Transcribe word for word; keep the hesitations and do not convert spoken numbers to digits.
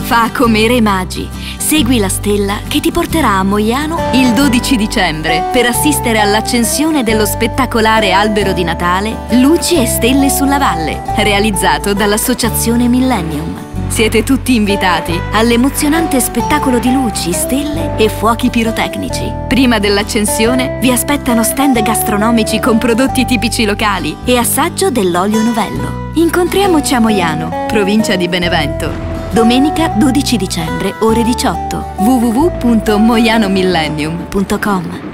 Fa come i Re Magi. Segui la stella che ti porterà a Moiano il dodici dicembre per assistere all'accensione dello spettacolare albero di Natale Luci e Stelle sulla Valle, realizzato dall'Associazione Millennium. Siete tutti invitati all'emozionante spettacolo di luci, stelle e fuochi pirotecnici. Prima dell'accensione vi aspettano stand gastronomici con prodotti tipici locali e assaggio dell'olio novello. Incontriamoci a Moiano, provincia di Benevento. Domenica dodici dicembre, ore diciotto. w w w punto moiano millennium punto com